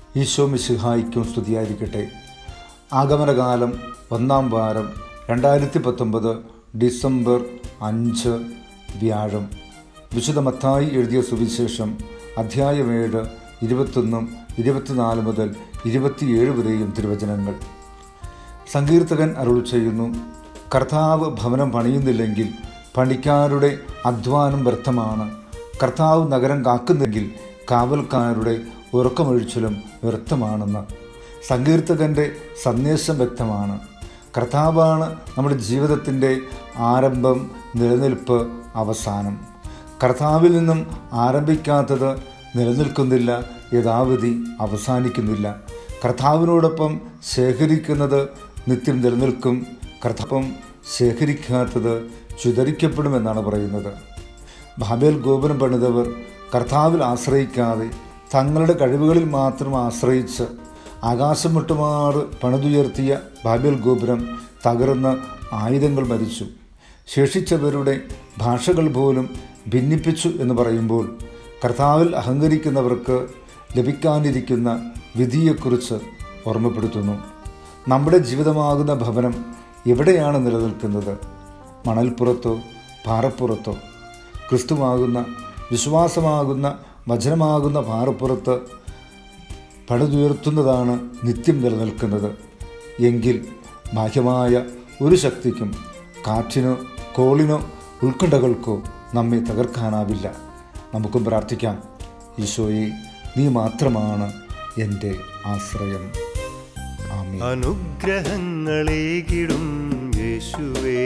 ഈശോ മിശിഹായ്ക്കും സ്തുതിയായിരിക്കട്ടെ. ആഗമനകാലം 1-ാം വാരം 2019 ഡിസംബർ 5 വ്യാഴം. വിശുദ്ധ മത്തായി എഴുതിയ സുവിശേഷം അധ്യായം 7 21-24 മുതൽ 27 വരെയും തിരുവചനങ്ങൾ. സങ്കീർത്തകൻ അരുളി ചെയ്യുന്നു, കർത്താവ് ഭവനം പണിയുന്നില്ലെങ്കിൽ പണിക്കാരുടെ അധ്വാനം വ്യർത്ഥമാണ്. കർത്താവ് നഗരം കാക്കുന്നെങ്കിൽ കാവൽക്കാരുടെ ഉറക്കമൊഴിച്ചിലും വ്യർത്ഥമാണെന്ന്. സങ്കീർത്തകൻ്റെ സന്ദേശം വ്യക്തമാണ്. കർത്താവാണ് നമ്മുടെ ജീവിതത്തിൻ്റെ ആരംഭം, നിലനിൽപ്പ്, അവസാനം. കർത്താവിൽ നിന്നും ആരംഭിക്കാത്തത് നിലനിൽക്കുന്നില്ല, യഥാവിധി അവസാനിക്കുന്നില്ല. കർത്താവിനോടൊപ്പം ശേഖരിക്കുന്നത് നിത്യം നിലനിൽക്കും, കർത്താവൊപ്പം ശേഖരിക്കാത്തത് ചിതറിക്കപ്പെടുമെന്നാണ് പറയുന്നത്. ബാബേൽ ഗോപുരം പണിതവർ കർത്താവിൽ ആശ്രയിക്കാതെ തങ്ങളുടെ കഴിവുകളിൽ മാത്രം ആശ്രയിച്ച് ആകാശം മുട്ടുമാറ് പണിതുയർത്തിയ ബാബേൽ ഗോപുരം തകർന്ന് ആയുധങ്ങൾ മരിച്ചു. ശേഷിച്ചവരുടെ ഭാഷകൾ പോലും ഭിന്നിപ്പിച്ചു എന്ന് പറയുമ്പോൾ കർത്താവിൽ അഹങ്കരിക്കുന്നവർക്ക് ലഭിക്കാനിരിക്കുന്ന വിധിയെക്കുറിച്ച് ഓർമ്മപ്പെടുത്തുന്നു. നമ്മുടെ ജീവിതമാകുന്ന ഭവനം എവിടെയാണ് നിലനിൽക്കുന്നത്? മണൽപ്പുറത്തോ പാറപ്പുറത്തോ? ക്രിസ്തുവാകുന്ന, വിശ്വാസമാകുന്ന, വചനമാകുന്ന പാറപ്പുറത്ത് പടുതുയർത്തുന്നതാണ് നിത്യം നിലനിൽക്കുന്നത്. എങ്കിൽ ബാഹ്യമായ ഒരു ശക്തിക്കും, കാറ്റിനോ കോളിനോ ഉത്കണ്ഠകൾക്കോ നമ്മെ തകർക്കാനാവില്ല. നമുക്കും പ്രാർത്ഥിക്കാം. ഈശോയെ, നീ മാത്രമാണ് എൻ്റെ ആശ്രയം. ആമേൻ. അനുഗ്രഹങ്ങളേകിടും യേശുവേ,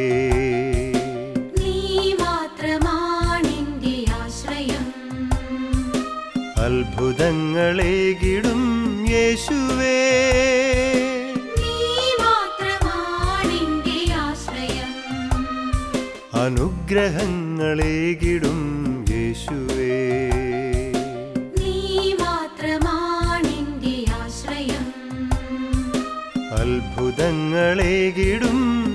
അത്ഭുതങ്ങളേകിടും യേശുവേ, അനുഗ്രഹങ്ങളേകിടും യേശുവേ, അത്ഭുതങ്ങളേകിടും